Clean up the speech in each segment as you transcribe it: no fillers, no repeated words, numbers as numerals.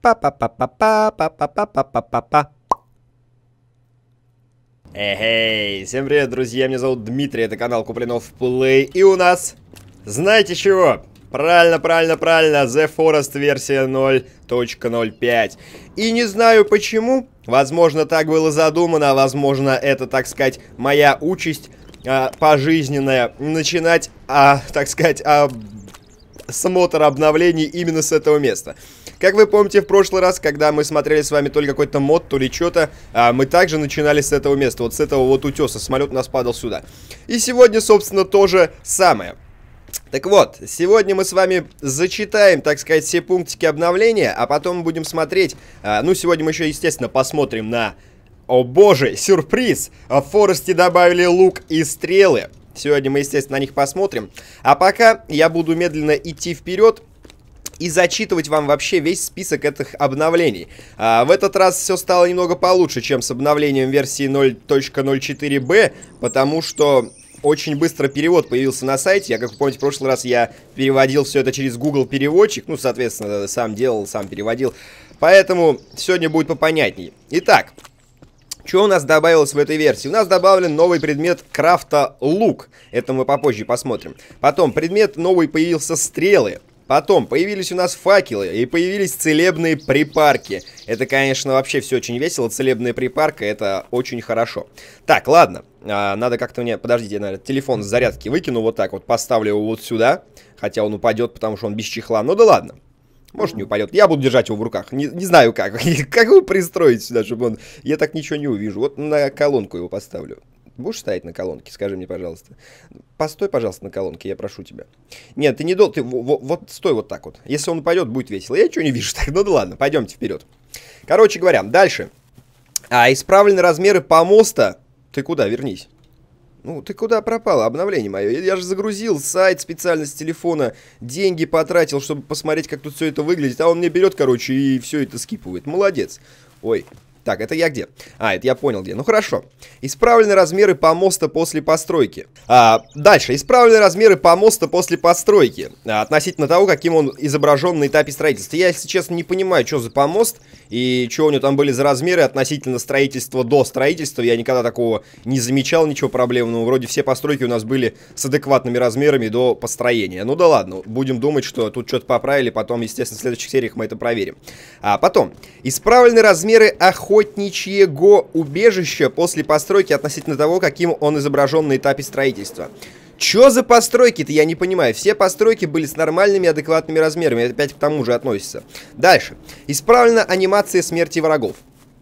Па-па-па-па-па-па-па-па-па-па. Эй, всем привет, друзья, меня зовут Дмитрий, это канал Куплинов Play, и у нас, знаете чего? Правильно, The Forest версия 0.05. И не знаю почему, возможно так было задумано, возможно это, так сказать, моя участь пожизненная, начинать, так сказать, смотр обновлений именно с этого места. Как вы помните, в прошлый раз, когда мы смотрели с вами то ли какой-то мод, то ли что-то, мы также начинали с этого места, вот с этого вот утеса. Самолет у нас падал сюда. И сегодня, собственно, то же самое. Так вот, сегодня мы с вами зачитаем, так сказать, все пунктики обновления, а потом будем смотреть, ну, сегодня мы еще, естественно, посмотрим на, о боже, сюрприз, в Форесте добавили лук и стрелы. Сегодня мы, естественно, на них посмотрим. А пока я буду медленно идти вперед и зачитывать вам вообще весь список этих обновлений. В этот раз все стало немного получше, чем с обновлением версии 0.04b, потому что очень быстро перевод появился на сайте. Я, как вы помните, в прошлый раз я переводил все это через Google переводчик. Ну, соответственно, сам делал, сам переводил. Поэтому сегодня будет попонятней. Итак, что у нас добавилось в этой версии? У нас добавлен новый предмет крафта лук. Это мы попозже посмотрим. Потом предмет новый появился стрелы. Потом появились у нас факелы и появились целебные припарки. Это, конечно, вообще все очень весело. Целебная припарка, это очень хорошо. Так, ладно. Надо как-то мне... Подождите, я, наверное, телефон с зарядки выкину вот так вот. Поставлю его вот сюда. Хотя он упадет, потому что он без чехла. Ну да ладно. Может, не упадет. Я буду держать его в руках. Не знаю как. Как его пристроить сюда, чтобы он... Я так ничего не увижу. Вот на колонку его поставлю. Будешь стоять на колонке? Скажи мне, пожалуйста. Постой, пожалуйста, на колонке, я прошу тебя. Нет, ты не должен... Ты вот стой вот так вот. Если он упадет, будет весело. Я ничего не вижу. Так, ну да ладно, пойдемте вперед. Короче говоря, дальше. Исправлены размеры помоста. Ты куда? Вернись. Ну, ты куда пропала? Обновление мое. Я же загрузил сайт специально с телефона, деньги потратил, чтобы посмотреть, как тут все это выглядит. А он мне берет, короче, и все это скипывает. Молодец. Ой. Так, это я где? Это я понял где. Ну хорошо. Исправлены размеры помоста после постройки. Дальше. Исправлены размеры помоста после постройки. Относительно того, каким он изображен на этапе строительства. Я, если честно, не понимаю, что за помост и что у него там были за размеры относительно строительства до строительства. Я никогда такого не замечал, ничего проблемного. Вроде все постройки у нас были с адекватными размерами до построения. Ну да ладно, будем думать, что тут что-то поправили. Потом, естественно, в следующих сериях мы это проверим. Потом. Исправлены размеры охотничьего убежища после постройки относительно того, каким он изображен на этапе строительства. Чё за постройки-то, я не понимаю. Все постройки были с нормальными, адекватными размерами. Это опять к тому же относится. Дальше. Исправлена анимация смерти врагов.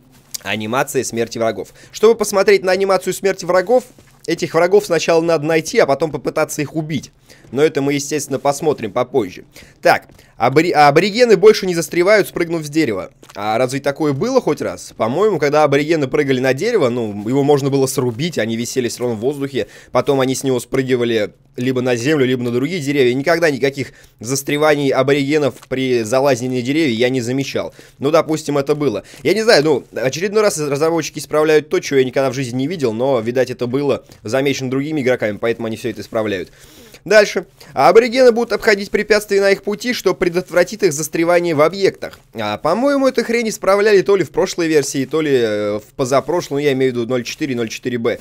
Анимация смерти врагов. Чтобы посмотреть на анимацию смерти врагов, этих врагов сначала надо найти, а потом попытаться их убить. Но это мы, естественно, посмотрим попозже. Так, аборигены больше не застревают, спрыгнув с дерева. А разве такое было хоть раз? По-моему, когда аборигены прыгали на дерево, ну, его можно было срубить, они висели все равно в воздухе. Потом они с него спрыгивали либо на землю, либо на другие деревья. Никогда никаких застреваний аборигенов при залазении на деревья я не замечал. Ну, допустим, это было. Я не знаю, ну, очередной раз разработчики исправляют то, чего я никогда в жизни не видел, но, видать, это было замечено другими игроками, поэтому они все это исправляют. Дальше. Аборигены будут обходить препятствия на их пути, что предотвратит их застревание в объектах. По-моему, эту хрень исправляли то ли в прошлой версии, то ли в позапрошлой, я имею в виду 0.4.0.4b.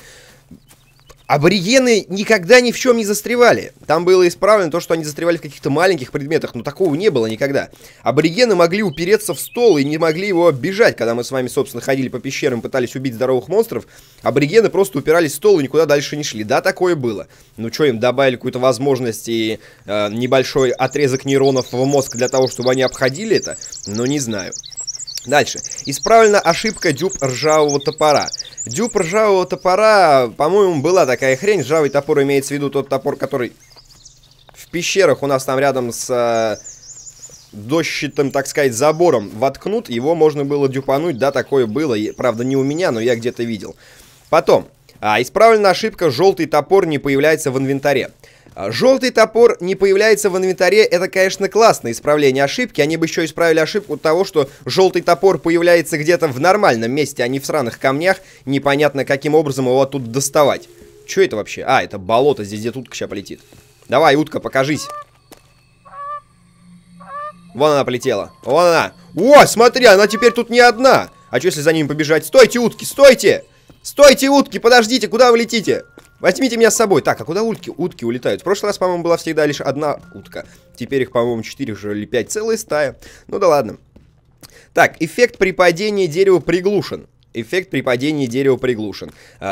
Аборигены никогда ни в чем не застревали. Там было исправлено то, что они застревали в каких-то маленьких предметах, но такого не было никогда. Аборигены могли упереться в стол и не могли его оббежать. Когда мы с вами, собственно, ходили по пещерам, пытались убить здоровых монстров, аборигены просто упирались в стол и никуда дальше не шли. Да, такое было. Ну что, им добавили какую-то возможность и небольшой отрезок нейронов в мозг для того, чтобы они обходили это? Ну, не знаю. Дальше. Исправлена ошибка дюб ржавого топора. Дюб ржавого топора, по-моему, была такая хрень. Ржавый топор имеется в виду тот топор, который в пещерах у нас там рядом с дощатым, так сказать, забором воткнут. Его можно было дюпануть, да, такое было. Правда, не у меня, но я где-то видел. Потом. Исправлена ошибка, желтый топор не появляется в инвентаре. Желтый топор не появляется в инвентаре, это, конечно, классное исправление ошибки. Они бы еще исправили ошибку того, что желтый топор появляется где-то в нормальном месте, а не в сраных камнях. Непонятно, каким образом его оттуда доставать. Что это вообще? Это болото, здесь где-то утка сейчас полетит. Давай, утка, покажись. Вон она полетела. Вон она. О, смотри, она теперь тут не одна. А что, если за ними побежать? Стойте, утки, стойте! Стойте, утки, подождите, куда вы летите? Возьмите меня с собой. Так, а куда утки улетают? В прошлый раз, по-моему, была всегда лишь одна утка. Теперь их, по-моему, 4 или 5, целая стая. Ну да ладно. Так, эффект при падении дерева приглушен. Эффект при падении дерева приглушен.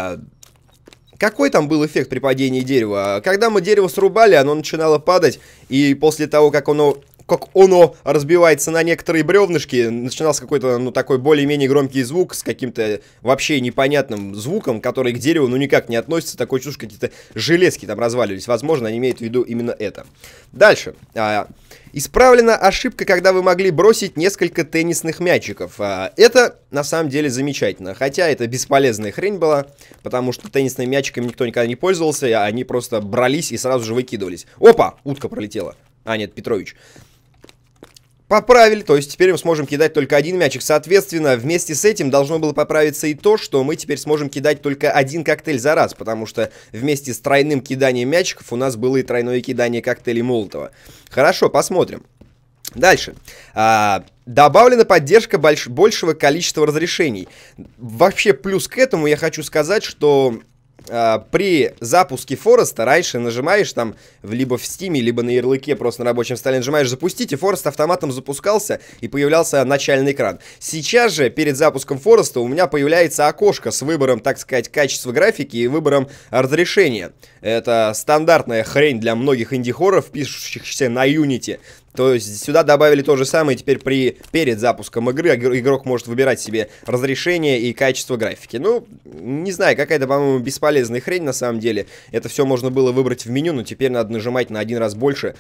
Какой там был эффект при падении дерева? Когда мы дерево срубали, оно начинало падать, и после того, как оно разбивается на некоторые бревнышки, начинался какой-то, ну, такой более-менее громкий звук с каким-то вообще непонятным звуком, который к дереву, ну, никак не относится. Такой чушь, какие-то железки там разваливались. Возможно, они имеют в виду именно это. Дальше. Исправлена ошибка, когда вы могли бросить несколько теннисных мячиков. Это, на самом деле, замечательно. Хотя это бесполезная хрень была, потому что теннисными мячиками никто никогда не пользовался, а они просто брались и сразу же выкидывались. Опа! Утка пролетела. А, нет, Петрович. Поправили, то есть теперь мы сможем кидать только один мячик. Соответственно, вместе с этим должно было поправиться и то, что мы теперь сможем кидать только один коктейль за раз, потому что вместе с тройным киданием мячиков у нас было и тройное кидание коктейлей Молотова. Хорошо, посмотрим. Дальше. Добавлена поддержка большего количества разрешений. Вообще, плюс к этому я хочу сказать, что при запуске Фореста раньше нажимаешь там либо в Стиме, либо на ярлыке просто на рабочем столе нажимаешь «Запустить», и Форест автоматом запускался и появлялся начальный экран. Сейчас же перед запуском Фореста у меня появляется окошко с выбором, так сказать, качества графики и выбором разрешения. Это стандартная хрень для многих инди-хорроров, пишущихся на Unity. То есть сюда добавили то же самое, теперь перед запуском игры игрок может выбирать себе разрешение и качество графики. Ну, не знаю, какая-то, по-моему, бесполезная хрень на самом деле. Это все можно было выбрать в меню, но теперь надо нажимать на один раз больше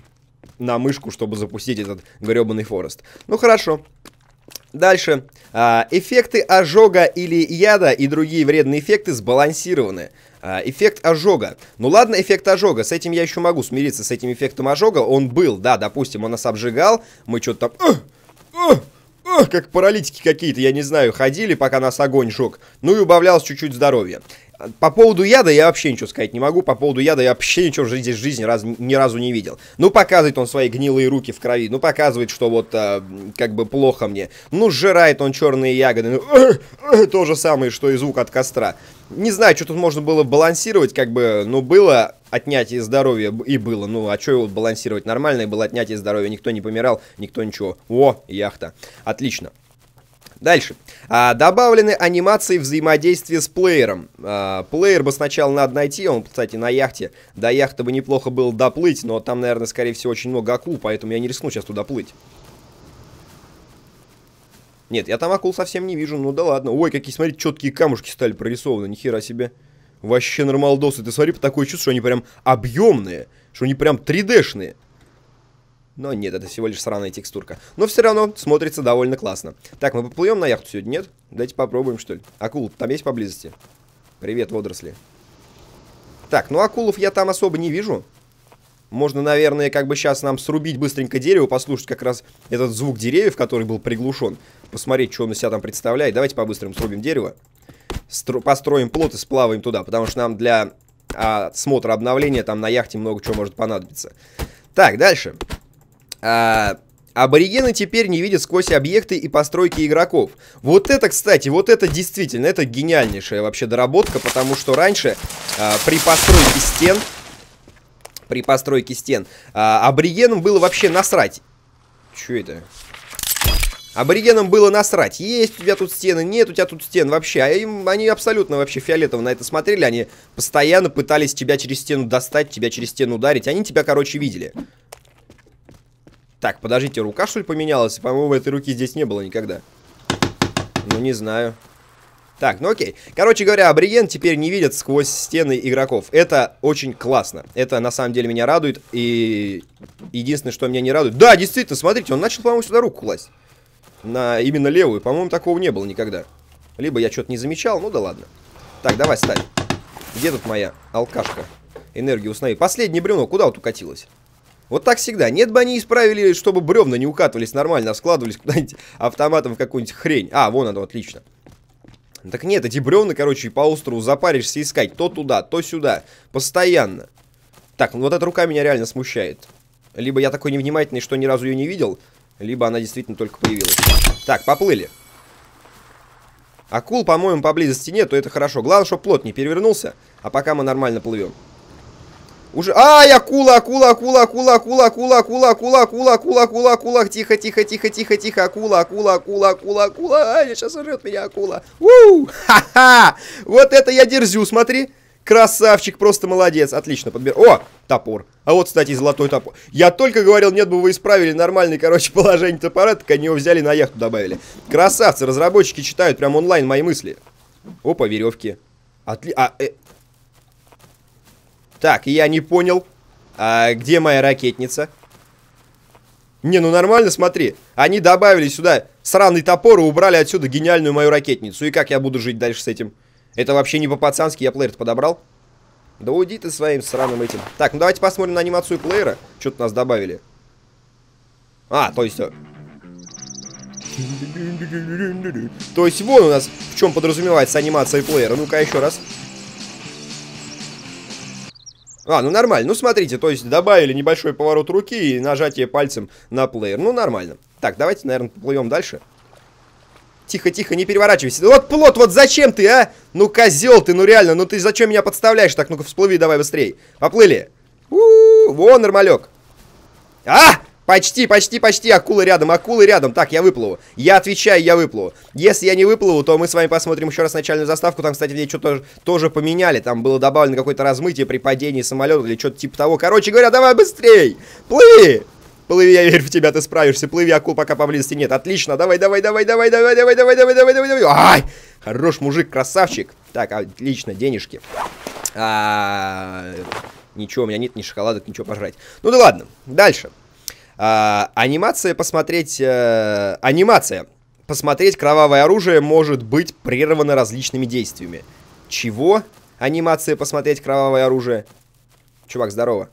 на мышку, чтобы запустить этот гребаный Форест. Ну, хорошо. Дальше. Эффекты ожога или яда и другие вредные эффекты сбалансированы. Эффект ожога. Ну ладно, эффект ожога. С этим я еще могу смириться, с этим эффектом ожога. Он был, да, допустим, он нас обжигал. Мы что-то там... как паралитики какие-то, я не знаю, ходили, пока нас огонь жег. Ну и убавлялось чуть-чуть здоровья. По поводу яда я вообще ничего сказать не могу. По поводу яда я вообще ничего в жизни ни разу не видел. Ну, показывает он свои гнилые руки в крови. Ну, показывает, что вот как бы плохо мне. Ну, сжирает он черные ягоды. Ну, то же самое, что и звук от костра. Не знаю, что тут можно было балансировать, как бы, ну, было отнятие здоровья и было. Ну, а что его балансировать? Нормальное было отнятие здоровья. Никто не помирал, никто ничего. О, яхта. Отлично. Дальше. Добавлены анимации взаимодействия с плеером. Плеер бы сначала надо найти. Он, кстати, на яхте. До яхты бы неплохо было доплыть, но там, наверное, скорее всего, очень много акул, поэтому я не рискну сейчас туда плыть. Нет, я там акул совсем не вижу. Ну да ладно. Ой, какие, смотри, четкие камушки стали прорисованы. Нихера себе. Вообще нормалдосы. Ты смотри, по такое чувство, что они прям объемные. Что они прям 3D-шные. Но нет, это всего лишь сраная текстурка. Но все равно смотрится довольно классно. Так, мы поплывем на яхту сегодня, нет? Давайте попробуем, что ли. Акул там есть поблизости? Привет, водоросли. Так, ну акулов я там особо не вижу. Можно, наверное, как бы сейчас нам срубить быстренько дерево, послушать как раз этот звук деревьев, который был приглушен. Посмотреть, что он из себя там представляет. Давайте по-быстрому срубим дерево. Построим плот и сплаваем туда, потому что нам для осмотра обновления там на яхте много чего может понадобиться. Так, дальше. Аборигены теперь не видят сквозь объекты и постройки игроков. Вот это, кстати, вот это действительно, это гениальнейшая вообще доработка, потому что раньше при постройке стен аборигенам было вообще насрать. Чё это? Аборигенам было насрать. Есть у тебя тут стены, нет у тебя тут стен вообще. Они абсолютно вообще фиолетово на это смотрели. Они постоянно пытались тебя через стену достать, тебя через стену ударить. Они тебя, короче, видели. Так, подождите, рука, что ли, поменялась? По-моему, этой руки здесь не было никогда. Ну, не знаю. Так, ну окей. Короче говоря, абориген теперь не видят сквозь стены игроков. Это очень классно. Это, на самом деле, меня радует. И единственное, что меня не радует... Да, действительно, смотрите, он начал, по-моему, сюда руку класть. На именно левую. По-моему, такого не было никогда. Либо я что-то не замечал, ну да ладно. Так, давай, ставь. Где тут моя алкашка? Энергию установи. Последнее бревно куда вот укатилось? Вот так всегда. Нет бы они исправили, чтобы бревна не укатывались нормально, а складывались куда-нибудь автоматом в какую-нибудь хрень. А, вон оно, отлично. Так нет, эти бревна, короче, по острову запаришься искать. То туда, то сюда. Постоянно. Так, ну вот эта рука меня реально смущает. Либо я такой невнимательный, что ни разу ее не видел, либо она действительно только появилась. Так, поплыли. Акул, по-моему, поблизости нет, то это хорошо. Главное, чтобы плот не перевернулся, а пока мы нормально плывем. Уже... Ай, акула, акула, акула, акула, акула, акула, акула, акула, акула, акула, акула, акула. Тихо, тихо, тихо, тихо, тихо. Акула, акула, акула, акула, акула. Ай, сейчас сожрет меня акула. У! Ха-ха! Вот это я дерзю, смотри. Красавчик, просто молодец. Отлично, подбер. О, топор. А вот, кстати, золотой топор. Я только говорил, нет бы вы исправили нормальное, короче, положение топора, так они его взяли на яхту добавили. Красавцы, разработчики читают прям онлайн мои мысли. Опа, веревки. Так, я не понял. А где моя ракетница? Не, ну нормально, смотри. Они добавили сюда сраный топор и убрали отсюда гениальную мою ракетницу. И как я буду жить дальше с этим? Это вообще не по-пацански, я плеер-то подобрал. Да уйди ты своим сраным этим. Так, ну давайте посмотрим на анимацию плеера. Что-то нас добавили. А, то есть... То есть вон у нас в чем подразумевается анимация плеера. Ну-ка еще раз. А, ну нормально. Ну смотрите, то есть добавили небольшой поворот руки и нажатие пальцем на плеер. Ну нормально. Так, давайте, наверное, поплывем дальше. Тихо, тихо, не переворачивайся. Вот плот, вот зачем ты, а? Ну, козел ты, ну реально, ну ты зачем меня подставляешь? Так, ну-ка всплыви давай быстрей. Поплыли. Вон, нормалек. А! Почти, почти, почти. Акулы рядом. Так, я выплыву. Я отвечаю, я выплыву. Если я не выплыву, то мы с вами посмотрим еще раз начальную заставку. Там, кстати, что-то тоже поменяли. Там было добавлено какое-то размытие при падении самолета или что-то типа того. Короче говоря, давай быстрей. Плыви. Плыви, я верю в тебя, ты справишься. Плыви, акул пока поблизости нет. Отлично. Давай. Ай! Хорош мужик, красавчик. Так, отлично, денежки. Ничего, у меня нет ни шоколадок, ничего пожрать. Ну да ладно, дальше. Анимация посмотреть... Анимация. Посмотреть кровавое оружие может быть прервана различными действиями. Чего? Анимация посмотреть кровавое оружие. Чувак, здорово.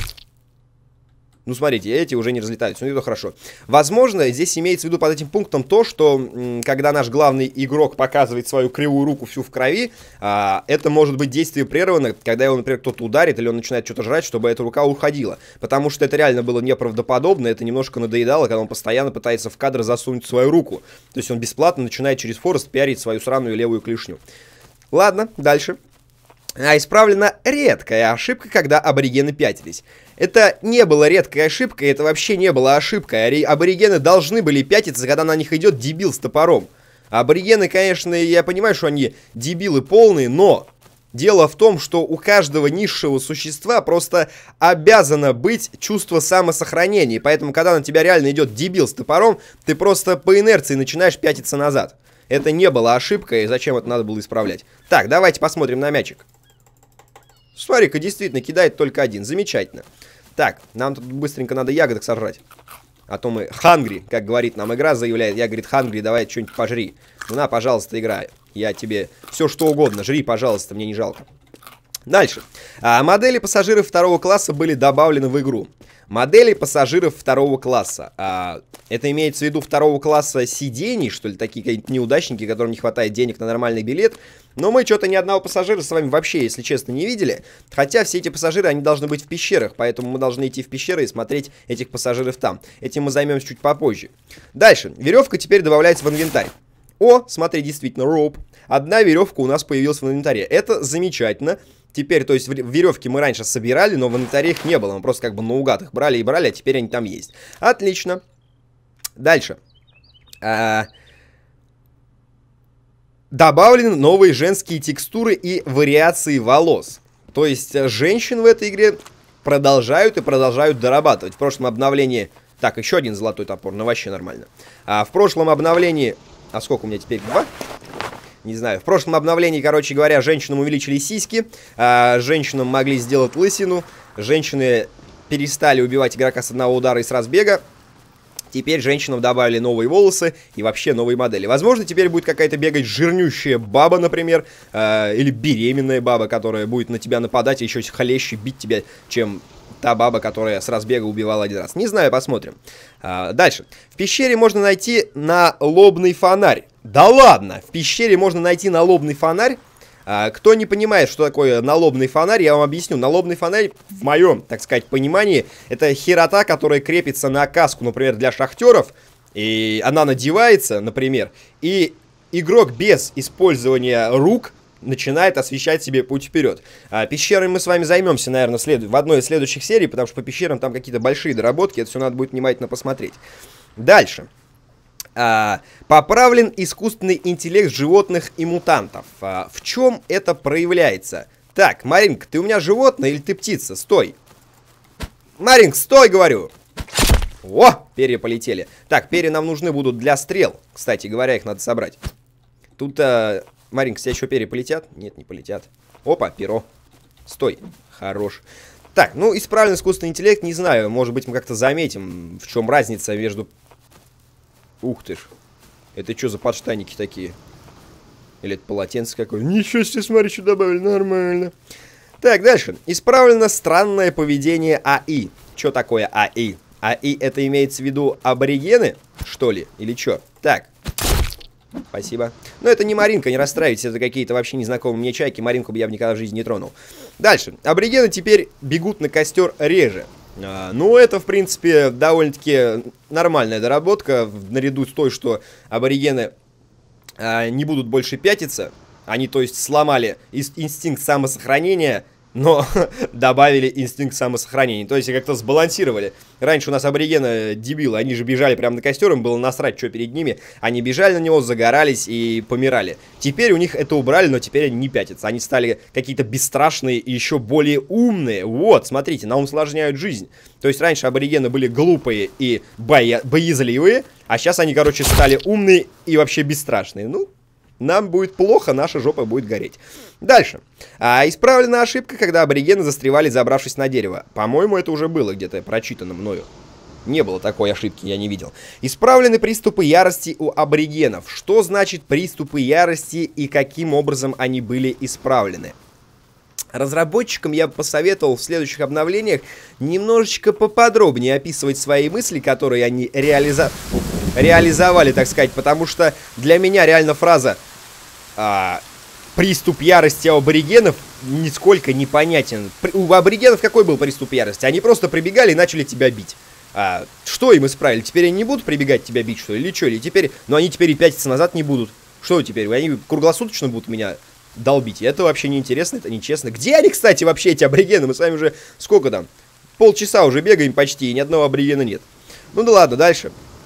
Ну, смотрите, эти уже не разлетаются, ну это хорошо. Возможно, здесь имеется в виду под этим пунктом то, что когда наш главный игрок показывает свою кривую руку всю в крови, это может быть действие прервано, когда его, например, кто-то ударит или он начинает что-то жрать, чтобы эта рука уходила. Потому что это реально было неправдоподобно, это немножко надоедало, когда он постоянно пытается в кадр засунуть свою руку. То есть он бесплатно начинает через форест пиарить свою сраную левую клешню. Ладно, дальше. Исправлена редкая ошибка, когда аборигены пятились. Это не была редкая ошибка, это вообще не была ошибкой. Аборигены должны были пятиться, когда на них идет дебил с топором. Аборигены, конечно, я понимаю, что они дебилы полные, но дело в том, что у каждого низшего существа просто обязано быть чувство самосохранения. Поэтому, когда на тебя реально идет дебил с топором, ты просто по инерции начинаешь пятиться назад. Это не была ошибка, и зачем это надо было исправлять? Так, давайте посмотрим на мячик. Смотри-ка, действительно, кидает только один. Замечательно. Так, нам тут быстренько надо ягодок сожрать. А то мы hungry, как говорит нам игра, заявляет. Я, говорит, hungry, давай что-нибудь пожри. Ну на, пожалуйста, играй. Я тебе все что угодно. Жри, пожалуйста, мне не жалко. Дальше. Модели пассажиров второго класса были добавлены в игру. Модели пассажиров второго класса. Это имеется в виду второго класса сидений, что ли, такие какие-то неудачники, которым не хватает денег на нормальный билет. Но мы что-то ни одного пассажира с вами вообще, если честно, не видели. Хотя все эти пассажиры, они должны быть в пещерах, поэтому мы должны идти в пещеры и смотреть этих пассажиров там. Этим мы займемся чуть попозже. Дальше. Веревка теперь добавляется в инвентарь. О, смотри, действительно, роуп. Одна веревка у нас появилась в инвентаре. Это замечательно. Теперь, то есть, веревки мы раньше собирали, но в инвентаре их не было. Мы просто как бы наугад их брали и брали, а теперь они там есть. Отлично. Дальше. Добавлены новые женские текстуры и вариации волос. То есть, женщин в этой игре продолжают и продолжают дорабатывать. В прошлом обновлении... Так, еще один золотой топор, ну вообще нормально. В прошлом обновлении... А сколько у меня теперь? 2? Не знаю. В прошлом обновлении, короче говоря, женщинам увеличили сиськи, женщинам могли сделать лысину, женщины перестали убивать игрока с одного удара и с разбега. Теперь женщинам добавили новые волосы и вообще новые модели. Возможно, теперь будет какая-то бегать жирнющая баба, например, или беременная баба, которая будет на тебя нападать и еще хлеще бить тебя, чем та баба, которая с разбега убивала один раз. Не знаю, посмотрим. Дальше. В пещере можно найти налобный фонарь. Да ладно! В пещере можно найти налобный фонарь. Кто не понимает, что такое налобный фонарь, я вам объясню. Налобный фонарь, в моем, так сказать, понимании, это херота, которая крепится на каску, например, для шахтеров. И она надевается, например, и игрок без использования рук начинает освещать себе путь вперед. Пещерами мы с вами займемся, наверное, в одной из следующих серий, потому что по пещерам там какие-то большие доработки, это все надо будет внимательно посмотреть. Дальше. Поправлен искусственный интеллект животных и мутантов. В чем это проявляется? Так, Маринка, ты у меня животное или ты птица? Стой. Маринка, стой, говорю. О, перья полетели. Так, перья нам нужны будут для стрел. Кстати говоря, их надо собрать. Тут... Маринка, у тебя еще перья полетят? Нет, не полетят. Опа, перо. Стой. Хорош. Так, ну, исправлен искусственный интеллект, не знаю. Может быть, мы как-то заметим, в чем разница между... Ух ты ж. Это что за подштанники такие? Или это полотенце какое-то? Ничего себе, смотри, что добавили. Нормально. Так, дальше. Исправлено странное поведение АИ. Что такое АИ? АИ это имеется в виду аборигены, что ли? Или что? Так. Спасибо. Но это не Маринка, не расстраивайтесь, это какие-то вообще незнакомые мне чайки. Маринку бы я никогда в жизни не тронул. Дальше. Аборигены теперь бегут на костер реже. Ну, это, в принципе, довольно-таки нормальная доработка, наряду с той, что аборигены не будут больше пятиться. Они, то есть, сломали инстинкт самосохранения, но добавили инстинкт самосохранения. То есть, как-то сбалансировали. Раньше у нас аборигены дебилы, они же бежали прямо на костер, им было насрать, что перед ними. Они бежали на него, загорались и помирали. Теперь у них это убрали, но теперь они не пятятся. Они стали какие-то бесстрашные и еще более умные. Вот, смотрите, нам усложняют жизнь. То есть, раньше аборигены были глупые и боязливые, а сейчас они, короче, стали умные и вообще бесстрашные. Ну... Нам будет плохо, наша жопа будет гореть. Дальше. Исправлена ошибка, когда аборигены застревали, забравшись на дерево. По-моему, это уже было где-то прочитано мною. Не было такой ошибки, я не видел. Исправлены приступы ярости у аборигенов. Что значит приступы ярости и каким образом они были исправлены? Разработчикам я бы посоветовал в следующих обновлениях немножечко поподробнее описывать свои мысли, которые они реализовали, так сказать, потому что для меня реально фраза «приступ ярости у аборигенов» нисколько непонятен. У аборигенов какой был приступ ярости? Они просто прибегали и начали тебя бить. Что им исправили? Теперь они не будут прибегать тебя бить, что ли? Или что? Или теперь... Но они теперь и пятиться назад не будут. Что теперь? Они круглосуточно будут меня долбить. Это вообще неинтересно, это нечестно. Где они, кстати, вообще, эти аборигены? Мы с вами уже... Сколько там? Полчаса уже бегаем почти, и ни одного аборигена нет. Ну да ладно, дальше.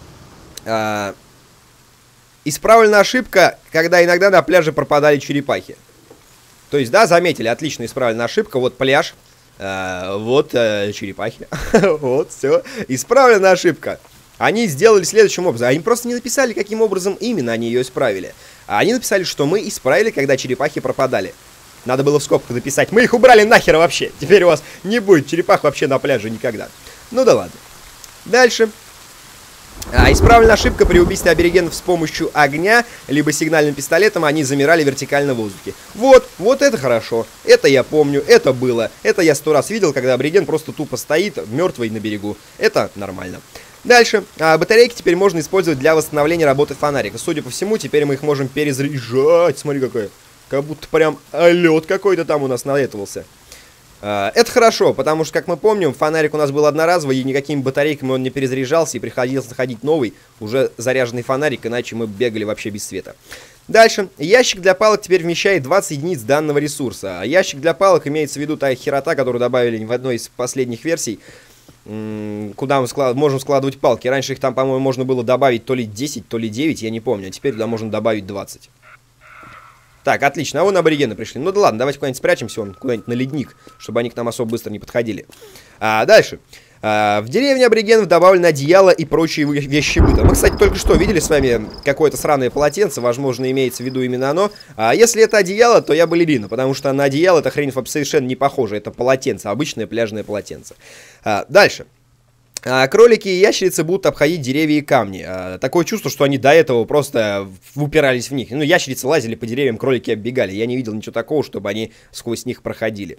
Исправлена ошибка, когда иногда на пляже пропадали черепахи. То есть, да, заметили, отлично исправлена ошибка. Вот пляж, вот черепахи. Вот, все. Исправлена ошибка. Они сделали следующим образом. Они просто не написали, каким образом именно они ее исправили. Они написали, что мы исправили, когда черепахи пропадали. Надо было в скобках написать. Мы их убрали нахер вообще. Теперь у вас не будет черепах вообще на пляже никогда. Ну да ладно. Дальше. Исправлена ошибка при убийстве аборигенов с помощью огня, либо сигнальным пистолетом, они замирали вертикально в воздухе. Вот это хорошо. Это я помню, это было. Это я 100 раз видел, когда абориген просто тупо стоит, мертвый на берегу. Это нормально. Дальше. Батарейки теперь можно использовать для восстановления работы фонарика. Судя по всему, теперь мы их можем перезаряжать. Смотри, какая. Как будто прям лед какой-то там у нас налетывался. Это хорошо, потому что, как мы помним, фонарик у нас был одноразовый, и никакими батарейками он не перезаряжался, и приходилось находить новый, уже заряженный фонарик, иначе мы бегали вообще без света. Дальше. Ящик для палок теперь вмещает 20 единиц данного ресурса. Ящик для палок имеется в виду та херота, которую добавили в одной из последних версий, куда мы можем складывать палки. Раньше их там, по-моему, можно было добавить то ли 10, то ли 9, я не помню, а теперь туда можно добавить 20. Так, отлично, а вон аборигены пришли. Ну да ладно, давайте куда-нибудь спрячемся, куда-нибудь на ледник, чтобы они к нам особо быстро не подходили. Дальше. В деревне аборигенов добавлены одеяло и прочие вещи быта. Мы, кстати, только что видели с вами какое-то сраное полотенце, возможно, имеется в виду именно оно. Если это одеяло, то я балерина, потому что на одеяло эта хрень совершенно не похожа. Это полотенце, обычное пляжное полотенце. Дальше. Кролики и ящерицы будут обходить деревья и камни. Такое чувство, что они до этого просто упирались в них. Ну, ящерицы лазили по деревьям, кролики оббегали. Я не видел ничего такого, чтобы они сквозь них проходили.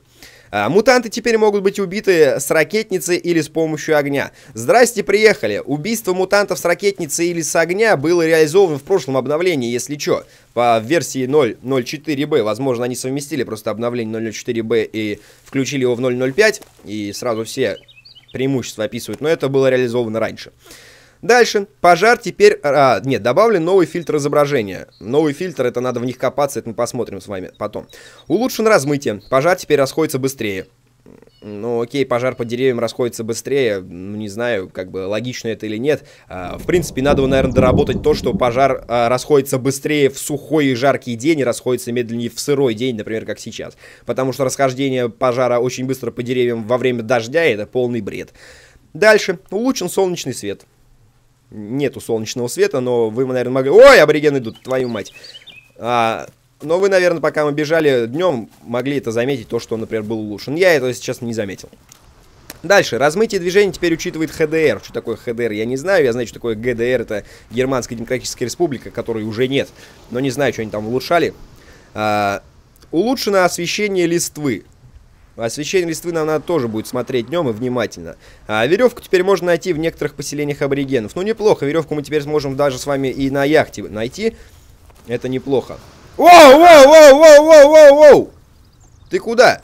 Мутанты теперь могут быть убиты с ракетницы или с помощью огня. Здрасте, приехали. Убийство мутантов с ракетницы или с огня было реализовано в прошлом обновлении, если что, по версии 0.04b. Возможно, они совместили просто обновление 0.04b и включили его в 0.05, и сразу все преимущества описывают, но это было реализовано раньше. Дальше. Пожар теперь... нет, добавлен новый фильтр изображения. Новый фильтр, это надо в них копаться, это мы посмотрим с вами потом. Улучшен размытие. Пожар теперь расходится быстрее. Ну, окей, пожар по деревьям расходится быстрее. Ну, не знаю, как бы логично это или нет. В принципе, надо, наверное, доработать то, что пожар расходится быстрее в сухой и жаркий день и расходится медленнее в сырой день, например, как сейчас. Потому что расхождение пожара очень быстро по деревьям во время дождя — это полный бред. Дальше. Улучшен солнечный свет. Нету солнечного света, но вы, наверное, могли... Ой, аборигены идут, твою мать. Но вы, наверное, пока мы бежали днем, могли это заметить, то, что он, например, был улучшен. Я этого, если честно, не заметил. Дальше. Размытие движения теперь учитывает HDR. Что такое HDR, я не знаю. Я знаю, что такое GDR. Это Германская Демократическая Республика, которой уже нет. Но не знаю, что они там улучшали. Улучшено освещение листвы. Освещение листвы нам надо тоже будет смотреть днем и внимательно. Веревку теперь можно найти в некоторых поселениях аборигенов. Ну, неплохо. Веревку мы теперь сможем даже с вами и на яхте найти. Это неплохо. Воу, воу, воу, воу, воу, воу, воу! Ты куда?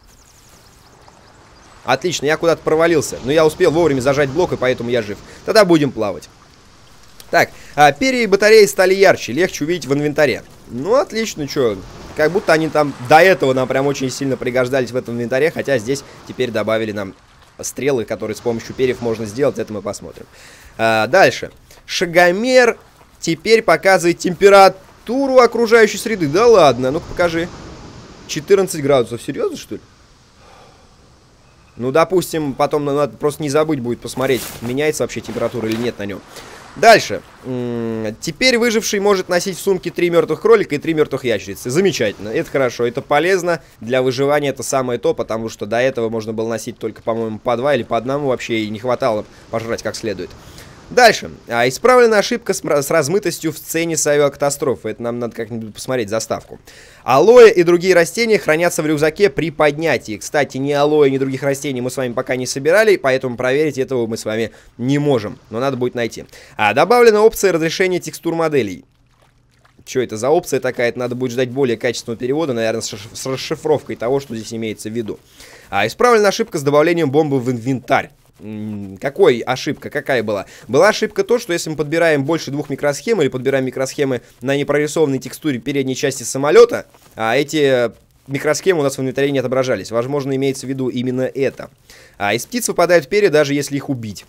Отлично, я куда-то провалился. Но я успел вовремя зажать блок, и поэтому я жив. Тогда будем плавать. Так, перья и батареи стали ярче. Легче увидеть в инвентаре. Ну, отлично, что... Как будто они там до этого нам прям очень сильно пригождались в этом инвентаре. Хотя здесь теперь добавили нам стрелы, которые с помощью перьев можно сделать. Это мы посмотрим. Дальше. Шагомер теперь показывает температуру окружающей среды. Да ладно, ну-ка покажи. 14 градусов. Серьезно, что ли? Ну, допустим, потом надо просто не забыть будет посмотреть, меняется вообще температура или нет на нем. Дальше. Теперь выживший может носить в сумке 3 мертвых кролика и 3 мертвых ящерицы. Замечательно. Это хорошо. Это полезно. Для выживания это самое то, потому что до этого можно было носить только, по-моему, по 2 или по 1 вообще, и не хватало пожрать как следует. Дальше. Исправлена ошибка с размытостью в сцене с авиакатастрофы. Это нам надо как-нибудь посмотреть заставку. Алоэ и другие растения хранятся в рюкзаке при поднятии. Кстати, ни алоэ, ни других растений мы с вами пока не собирали, поэтому проверить этого мы с вами не можем. Но надо будет найти. Добавлена опция разрешения текстур моделей. Что это за опция такая? Это надо будет ждать более качественного перевода, наверное, с расшифровкой того, что здесь имеется в виду. Исправлена ошибка с добавлением бомбы в инвентарь. Какой ошибка? Какая была? Была ошибка то, что если мы подбираем больше 2 микросхем или подбираем микросхемы на непрорисованной текстуре передней части самолета, эти микросхемы у нас в инвентаре не отображались. Возможно, имеется в виду именно это. Из птиц выпадают перья, даже если их убить.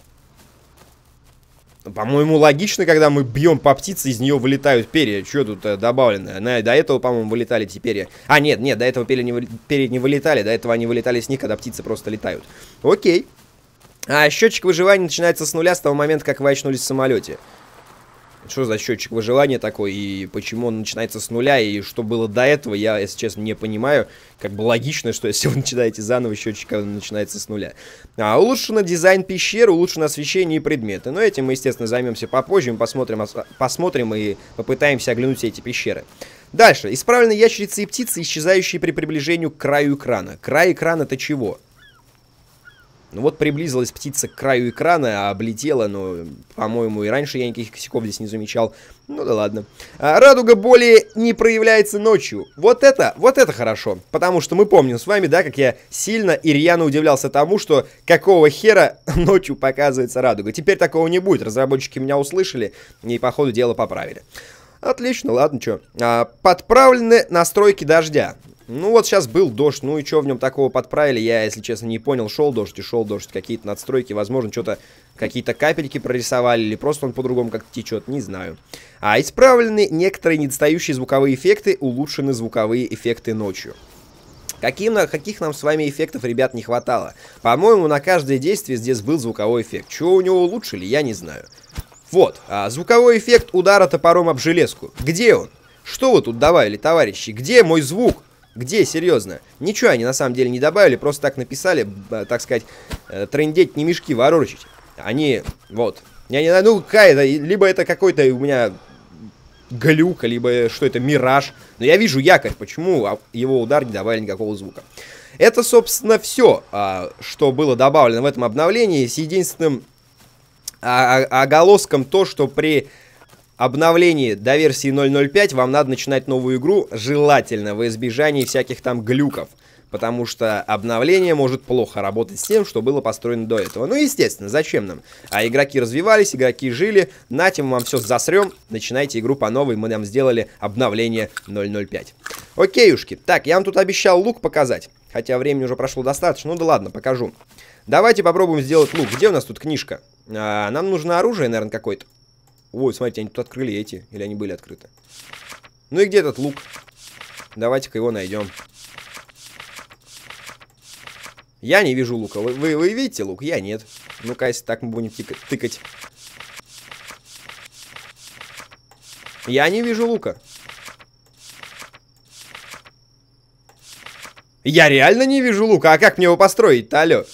По-моему, логично, когда мы бьем по птице, из нее вылетают перья. Что тут добавлено? До этого, по-моему, вылетали эти перья. Нет, до этого перья не вылетали. До этого они вылетали с них, когда птицы просто летают. Окей. Счетчик выживания начинается с нуля с того момента, как вы очнулись в самолете. Что за счетчик выживания такой, и почему он начинается с нуля, и что было до этого, я, если честно, не понимаю. Как бы логично, что если вы начинаете заново, счетчик начинается с нуля. Улучшено дизайн пещеры, улучшено освещение и предметы. Но этим мы, естественно, займемся попозже, мы посмотрим и попытаемся оглянуть все эти пещеры. Дальше. Исправлены ящерицы и птицы, исчезающие при приближении к краю экрана. Край экрана — это чего? Ну вот приблизилась птица к краю экрана, а облетела, но, по-моему, и раньше я никаких косяков здесь не замечал. Ну да ладно. Радуга более не проявляется ночью. Вот это хорошо. Потому что мы помним с вами, да, как я сильно и рьяно удивлялся тому, что какого хера ночью показывается радуга. Теперь такого не будет. Разработчики меня услышали и по ходу дела поправили. Отлично, ладно, что. Подправлены настройки дождя. Ну вот сейчас был дождь, ну и что в нем такого подправили, я, если честно, не понял. Шел дождь и шел дождь, какие-то надстройки, возможно, что-то, какие-то капельки прорисовали, или просто он по-другому как-то течет, не знаю. Исправлены некоторые недостающие звуковые эффекты, улучшены звуковые эффекты ночью. Каких нам с вами эффектов, ребят, не хватало? По-моему, на каждое действие здесь был звуковой эффект. Чего у него улучшили, я не знаю. Вот, звуковой эффект удара топором об железку. Где он? Что вы тут добавили, товарищи? Где мой звук? Где, серьезно? Ничего они на самом деле не добавили, просто так написали, так сказать, трындеть не мешки ворочить. Они, вот. Я не знаю, ну какая-то, либо это какой-то у меня глюк, либо что это, мираж. Но я вижу якорь, почему его удар не добавили никакого звука. Это, собственно, все, что было добавлено в этом обновлении, с единственным оголоском то, что при обновлении до версии 0.05 вам надо начинать новую игру, желательно во избежание всяких там глюков. Потому что обновление может плохо работать с тем, что было построено до этого. Ну, естественно, зачем нам? А игроки развивались, игроки жили. На тем вам все засрем. Начинайте игру по новой. Мы нам сделали обновление 0.05. Окейушки. Так, я вам тут обещал лук показать. Хотя времени уже прошло достаточно. Ну да ладно, покажу. Давайте попробуем сделать лук. Где у нас тут книжка? Нам нужно оружие, наверное, какое-то. Ой, смотрите, они тут открыли эти. Или они были открыты? Ну и где этот лук? Давайте-ка его найдем. Я не вижу лука. Вы видите лук? Я нет. Ну-ка, если так мы будем тыкать. Я не вижу лука. Я реально не вижу лука. А как мне его построить-то, алло?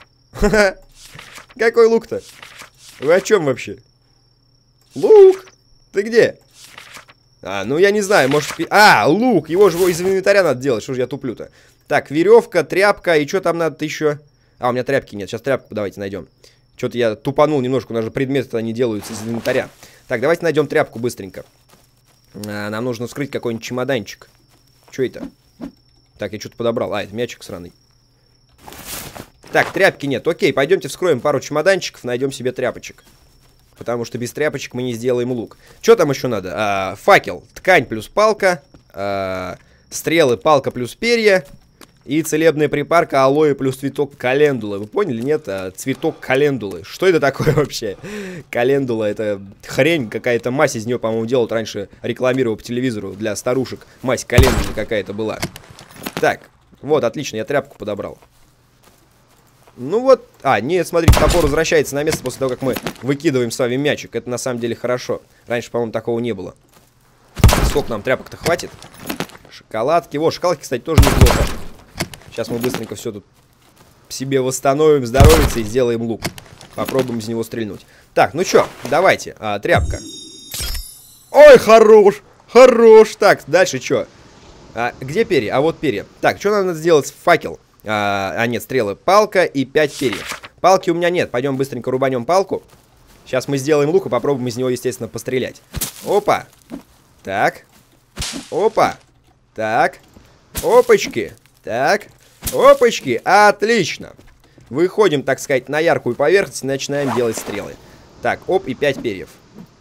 Какой лук-то? Вы о чем вообще? Лук! Ты где? Ну я не знаю, может... лук! Его же из инвентаря надо делать. Что же я туплю-то? Так, веревка, тряпка, и что там надо еще? У меня тряпки нет, сейчас тряпку давайте найдем. Что-то я тупанул немножко, у нас же предметы не делаются из инвентаря. Так, давайте найдем тряпку быстренько. Нам нужно вскрыть какой-нибудь чемоданчик. Что это? Так, я что-то подобрал. Это мячик сраный. Так, тряпки нет. Окей, пойдемте вскроем пару чемоданчиков, найдем себе тряпочек. Потому что без тряпочек мы не сделаем лук. Что там еще надо? Факел, ткань плюс палка, стрелы, палка плюс перья. И целебная припарка алоэ плюс цветок календулы. Вы поняли, нет? Цветок календулы. Что это такое вообще? Календула — это хрень какая-то. Мазь из нее, по-моему, делают раньше. Рекламировал по телевизору для старушек. Мазь календулы какая-то была. Так, вот, отлично, я тряпку подобрал. Ну вот, нет, смотрите, топор возвращается на место после того, как мы выкидываем с вами мячик. Это на самом деле хорошо. Раньше, по-моему, такого не было. Сколько нам тряпок-то хватит? Шоколадки. Вот, шоколадки, кстати, тоже неплохо. Сейчас мы быстренько все тут себе восстановим, здоровится и сделаем лук. Попробуем из него стрельнуть. Так, ну что, давайте, тряпка. Ой, хорош, хорош. Так, дальше что? Где перья? Вот перья. Так, что нам надо сделать? Факел. Нет, стрелы. Палка и 5 перьев. Палки у меня нет. Пойдем быстренько рубанем палку. Сейчас мы сделаем лук и попробуем из него, естественно, пострелять. Опа. Так. Опа. Так. Опачки. Так. Опачки. Отлично. Выходим, так сказать, на яркую поверхность и начинаем делать стрелы. Так, оп, и 5 перьев.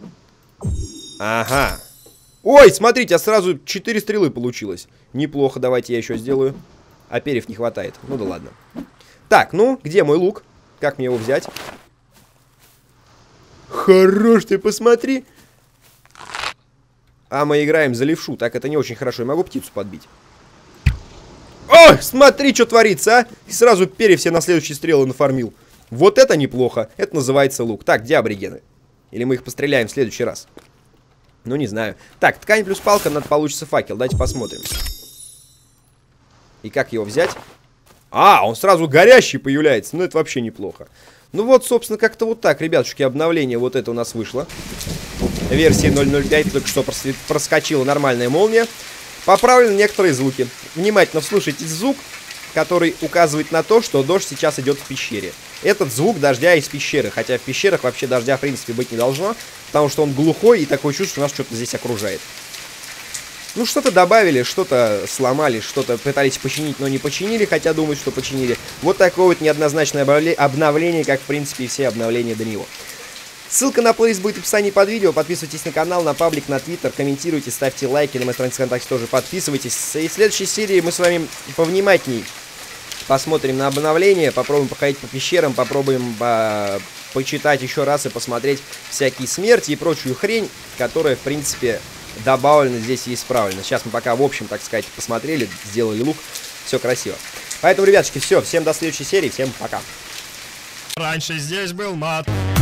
Ага. Ой, смотрите, сразу 4 стрелы получилось. Неплохо, давайте я еще сделаю. А перьев не хватает. Ну да ладно. Так, ну, где мой лук? Как мне его взять? Хорош, ты посмотри. Мы играем за левшу. Так, это не очень хорошо. Я могу птицу подбить. Ой, смотри, что творится, а! И сразу перья все на следующие стрелы нафармил. Вот это неплохо. Это называется лук. Так, где аборигены? Или мы их постреляем в следующий раз? Ну, не знаю. Так, ткань плюс палка, надо получится факел. Давайте посмотрим. И как его взять? Он сразу горящий появляется. Ну, это вообще неплохо. Ну вот, собственно, как-то вот так, ребятушки, обновление вот это у нас вышло. Версии 0.05, только что проскочила нормальная молния. Поправлены некоторые звуки. Внимательно вслушайтесь в звук, который указывает на то, что дождь сейчас идет в пещере. Этот звук дождя из пещеры. Хотя в пещерах вообще дождя, в принципе, быть не должно. Потому что он глухой и такое чувство, что нас что-то здесь окружает. Ну, что-то добавили, что-то сломали, что-то пытались починить, но не починили, хотя думают, что починили. Вот такое вот неоднозначное обновление, как, в принципе, и все обновления до него. Ссылка на плейлист будет в описании под видео. Подписывайтесь на канал, на паблик, на твиттер, комментируйте, ставьте лайки, на моей странице ВКонтакте тоже подписывайтесь. И в следующей серии мы с вами повнимательней посмотрим на обновление, попробуем походить по пещерам, попробуем почитать еще раз и посмотреть всякие смерти и прочую хрень, которая, в принципе, добавлена здесь и исправлена. Сейчас мы пока, в общем, так сказать, посмотрели, сделали лук, все красиво. Поэтому, ребятушки, все, всем до следующей серии, всем пока. Раньше здесь был мат.